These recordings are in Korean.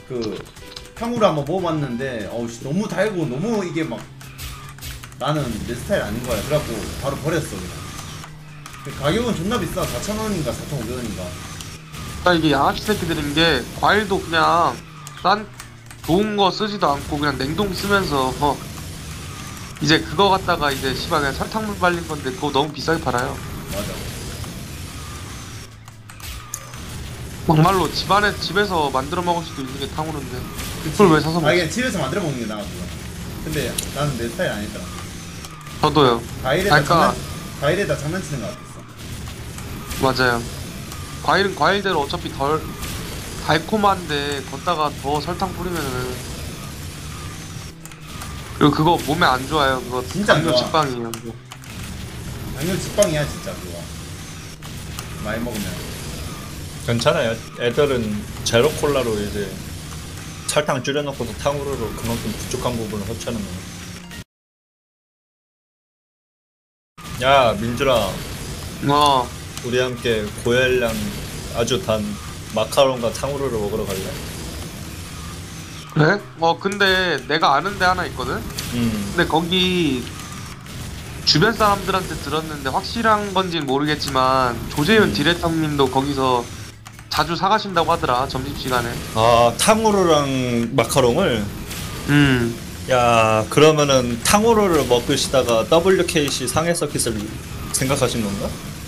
그 탕후루 한번 먹어봤는데 어우씨 너무 달고 너무 이게 막 나는 내 스타일 아닌 거야. 그래갖고 바로 버렸어 그냥. 가격은 존나 비싸. 4,000원인가 4,500원인가. 그러니까 이게 양아치 새끼들인 게 과일도 그냥 싼 좋은 거 쓰지도 않고 그냥 냉동 쓰면서 이제 그거 갖다가 이제 씨발 그냥 설탕물 발린 건데 그거 너무 비싸게 팔아요. 맞아. 막말로 집에서 만들어 먹을 수도 있는 게 탕후루인데 그걸 왜 사서 아 먹지? 이게 집에서 만들어 먹는 게 나아 그거. 근데 나는 내 스타일 아니더라. 저도요. 그러니까 과일에다 장난치는 거 같았어. 맞아요. 과일은 과일대로 어차피 덜 달콤한데 거기다가 더 설탕 뿌리면은 그리고 그거 몸에 안 좋아요. 그거 진짜 안 당뇨 좋아. 직방이에요. 그거. 당뇨 직방이야 진짜 그거. 많이 먹으면. 괜찮아요. 애들은 제로 콜라로 이제 설탕 줄여놓고도 탕후루로 그만큼 부족한 부분을 섭취하는 거야. 야 민준아, 우리 함께 고열량 아주 단 마카롱과 탕후루를 먹으러 갈래? 그래? 근데 내가 아는 데 하나 있거든? 근데 거기 주변 사람들한테 들었는데 확실한 건지는 모르겠지만 조재윤 디렉터님도 거기서 자주 사가신다고 하더라. 점심시간에. 아 탕후루랑 마카롱을? 야 그러면은 탕후루를 먹으시다가 WKC 상해 서킷을 생각하신 건가?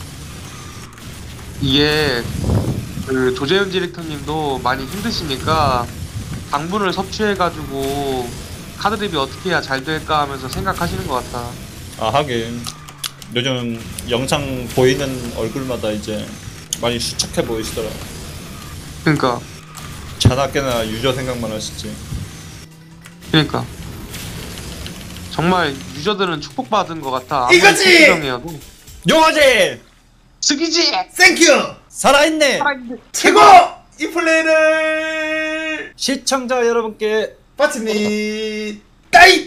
이게 그 조재윤 디렉터님도 많이 힘드시니까 당분을 섭취해가지고 카드립이 어떻게 해야 잘 될까 하면서 생각하시는 것 같아. 아 하긴 요즘 영상 보이는 얼굴마다 이제 많이 수척해 보이시더라. 그러니까 자나깨나 유저 생각만 하시지. 그러니까 정말 유저들은 축복받은 것 같아. 아무리 이거지! 태평이어도 용화제! 죽이지! 땡큐! 살아있네! 최고! 이 플레이를 시청자 여러분께 바칩니다. 따이!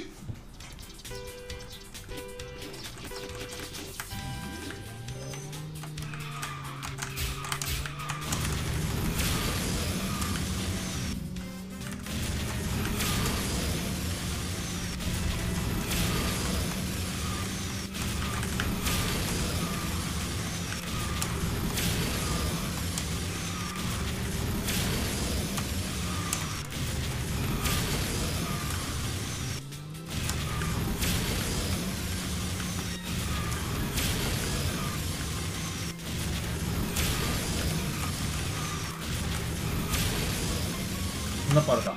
존나 빠르다.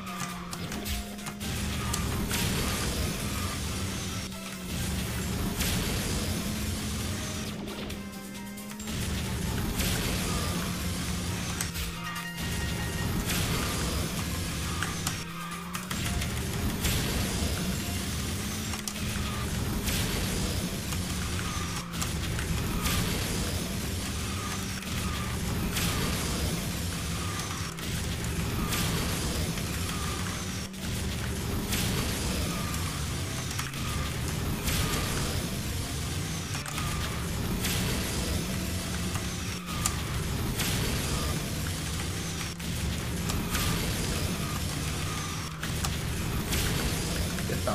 깼다.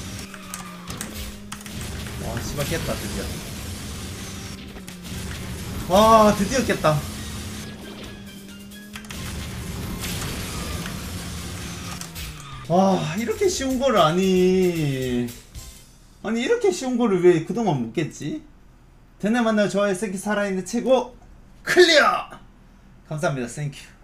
와 씨발 깼다 드디어. 와 드디어 깼다. 와 이렇게 쉬운 거를 아니 이렇게 쉬운 거를 왜 그동안 못 깼지? 대내 만나요. 좋아요 새끼 살아있는 최고 클리어. 감사합니다. 땡큐.